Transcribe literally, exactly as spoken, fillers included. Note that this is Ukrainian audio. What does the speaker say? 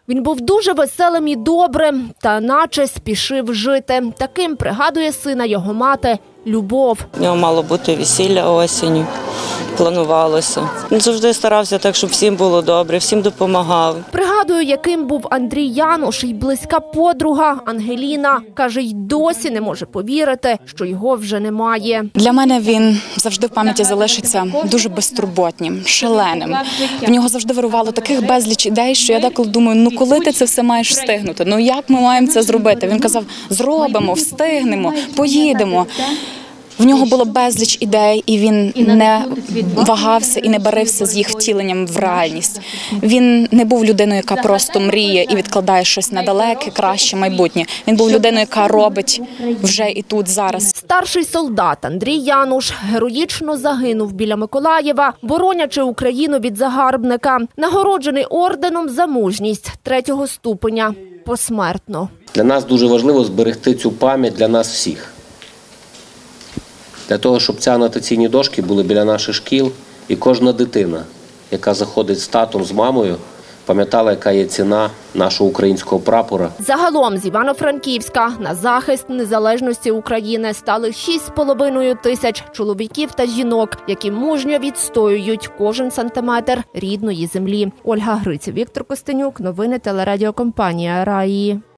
Він був дуже веселим і добрим, та наче спішив жити. Таким пригадує сина його мати Любов. У нього мало бути весілля осінню, планувалося. Він завжди старався так, щоб всім було добре, всім допомагав. Пригадую, яким був Андрій Януш, і близька подруга Ангеліна. Каже, й досі не може повірити, що його вже немає. Для мене він завжди в пам'яті залишиться дуже безтурботнім, шаленим. В нього завжди вирувало таких безліч ідей, що я деколи думаю, ну коли ти це все маєш встигнути? Ну як ми маємо це зробити? Він казав, зробимо, встигнемо, поїдемо. В нього було безліч ідей, і він не вагався і не барився з їх втіленням в реальність. Він не був людиною, яка просто мріє і відкладає щось на далеке, краще майбутнє. Він був людиною, яка робить вже і тут, зараз. Старший солдат Андрій Януш героїчно загинув біля Миколаєва, боронячи Україну від загарбника. Нагороджений орденом за мужність третього ступеня посмертно. Для нас дуже важливо зберегти цю пам'ять для нас всіх. Для того, щоб ці анотаційні дошки були біля наших шкіл, і кожна дитина, яка заходить з татом, з мамою, пам'ятала, яка є ціна нашого українського прапора. Загалом з Івано-Франківська на захист незалежності України стали шість з половиною тисяч чоловіків та жінок, які мужньо відстоюють кожен сантиметр рідної землі. Ольга Гриців, Віктор Костенюк, новини телерадіокомпанія «Раї».